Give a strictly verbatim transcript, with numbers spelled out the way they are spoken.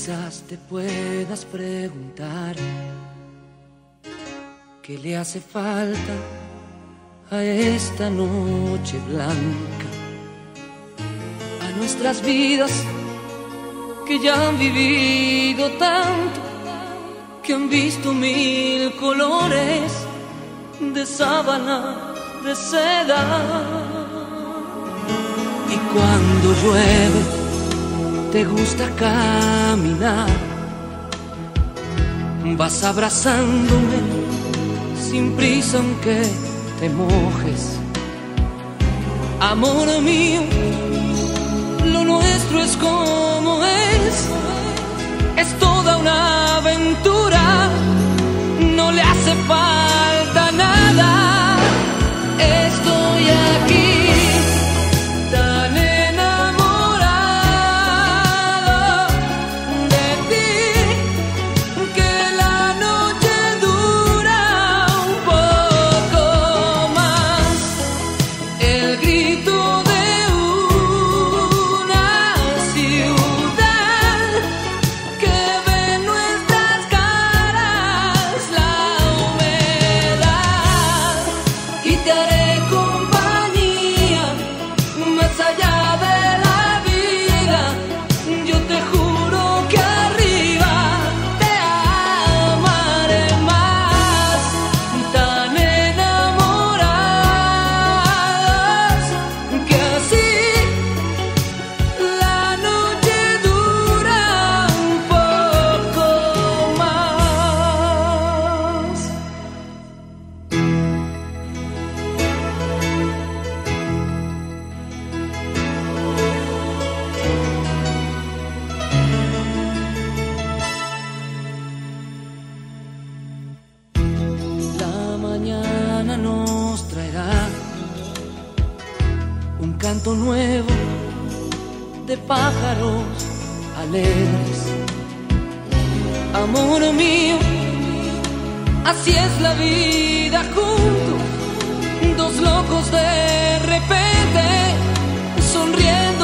Quizás te puedas preguntar qué le hace falta a esta noche blanca, a nuestras vidas que ya han vivido tanto, que han visto mil colores de sábana, de seda. Y cuando llueve te gusta caminar, vas abrazándome sin prisa aunque te mojes. Amor mío, lo nuestro es como es, es toda una aventura, no le hace falta nada. Estoy aquí tan enamorado de ti que la noche dura un poco más. El grito de una ciudad que ve en nuestras caras la humedad, y te haré compañía más allá de la vida. Yo te juro que arriba te amaré más, tan enamorados que así la noche dura un poco más. La mañana nos traerá un canto nuevo de pájaros alegres. Amor mío, así es la vida juntos, dos locos de repente sonriendo